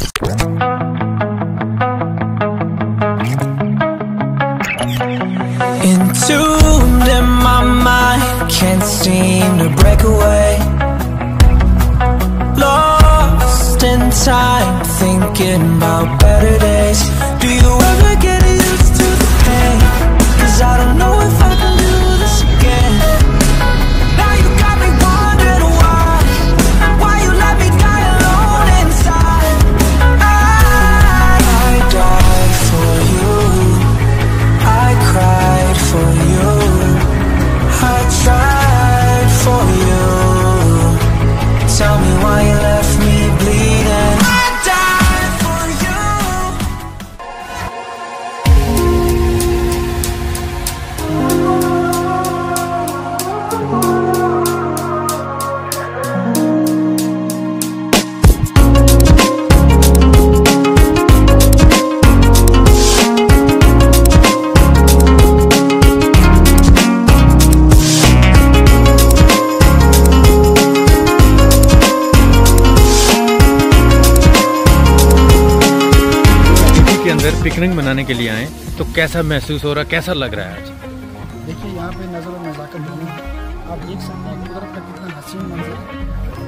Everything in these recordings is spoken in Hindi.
Entombed in my mind, can't seem to break away. Lost in time, thinking about better days. Do you ever get used to the pain? 'Cause I don't know if I can do this again. Now you got me wondering why you let me die alone inside. I died for you, I cried for you, I tried for you. Tell me why you left me bleeding. I died for you. Picnic मनाने के लिए आए तो कैसा महसूस हो रहा है, कैसा लग रहा है आज? देखिए यहाँ पे नज़र और नज़ाकत दोनों आप देख सकते हैं कुदरत का कितना हसीन मंजर है।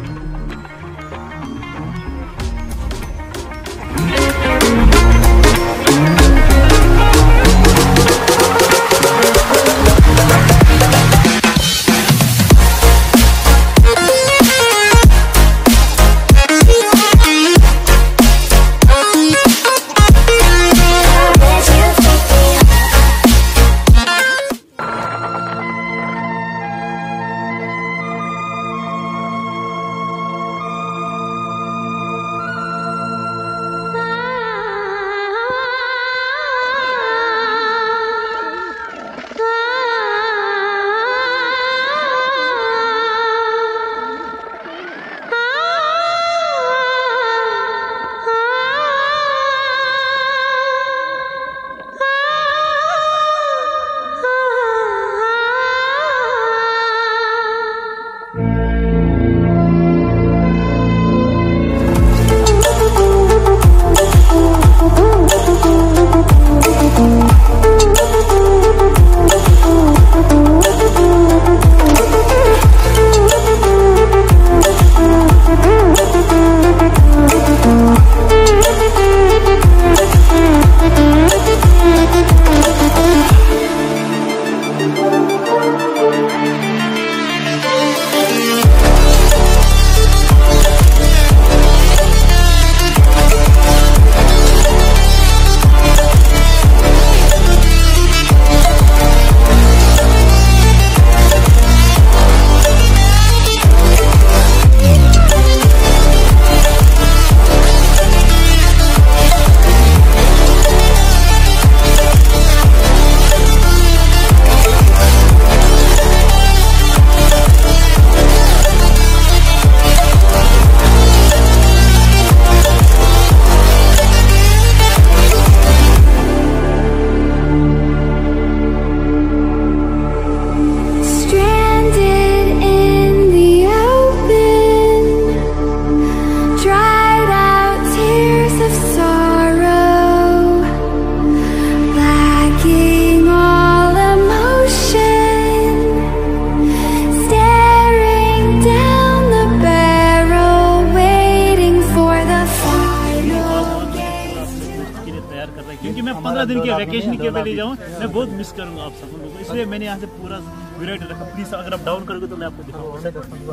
क्योंकि मैं 15 दिन के वैकेशन के लिए जाऊँ, मैं बहुत मिस करूंगा आप सब लोगों को, इसलिए मैंने यहाँ से पूरा वैरायटी रखा। प्लीज अगर आप डाउन करोगे तो मैं आपको दिखाऊंगा।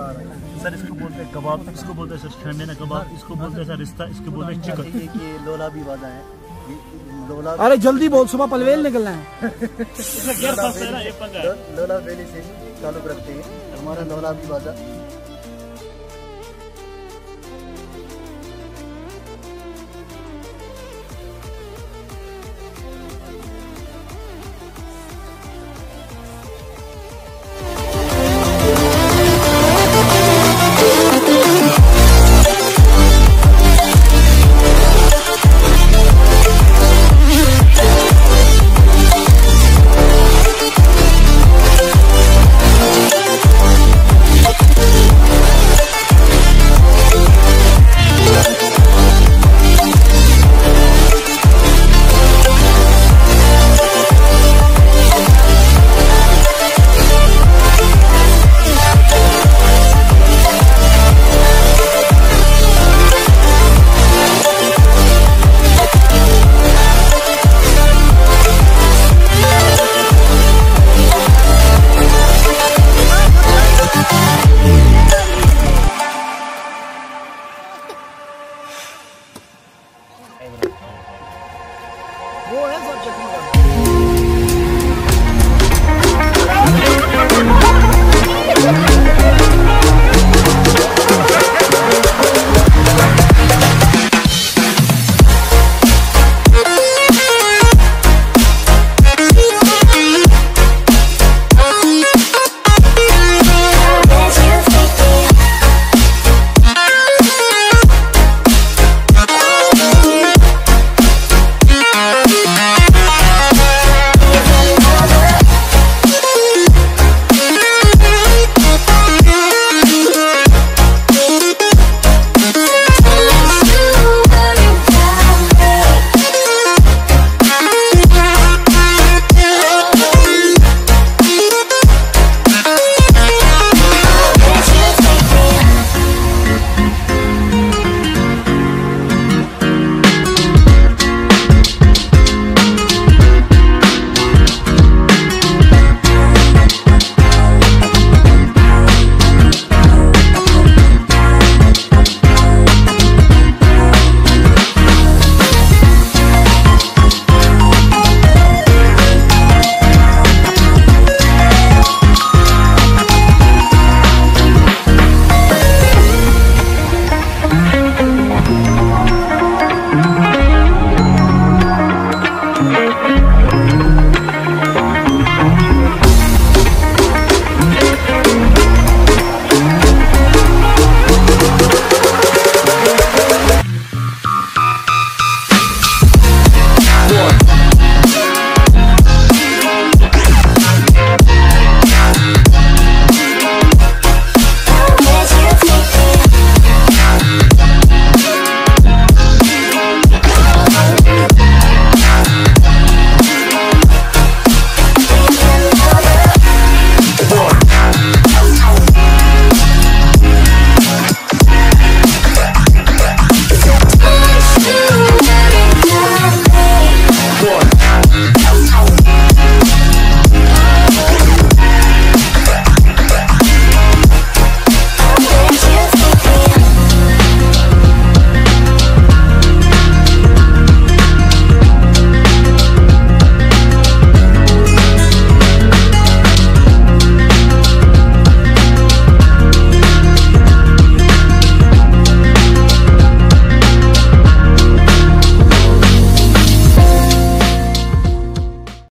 सर इसको बोलते हैं कबाब, इसको बोलते हैं सर खंडे ना कबाब, इसको बोलते हैं सर रिश्ता, इसको बोलते हैं चिकन। ये लोला भी बाजा है, लोला। अरे जल्दी बोल, सुबह पलवेल निकलना है। लोला वैली से चालू रखते हैं हमारा लोला भी बाजा।